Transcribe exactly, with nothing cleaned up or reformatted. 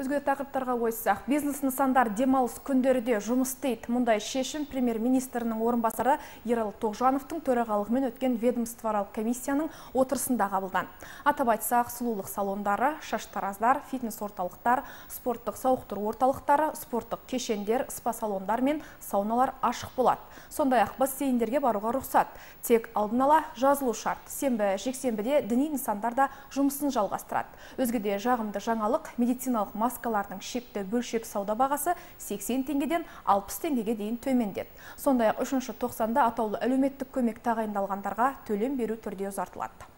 Өзге тақырыптарға ойыссақ, бизнес нысандар демалыс күндерде жұмыс істейді. Мұндай шешім премьер-министрінің орынбасары Ералы Тоғжановтың төрағалығымен өткен ведомствоаралық комиссияның отырысында қабылданды. Атап айтсақ, сұлулық салондары, шаштараздар, фитнес орталықтар, спорттық сауықтыру орталықтары, спорттық кешендер, спа салондар мен сауналар ашық болады. Сондай-ақ бассейндерге баруға рұқсат. Тек алдын ала жазылу шарт. Сенбі, жексенбіде діни нысандар да жұмысын жалғастырады. Өзгеде жағымды жаңалық, медициналық маскалардың шекті бөлшек сауда бағасы сексен теңгеден алпыс теңгеге дейін төмендеді. Сондай-ақ үшінші тоқсанда атаулы әлеуметтік көмек тағайындалғандарға төлем беру түрде ұзартылады.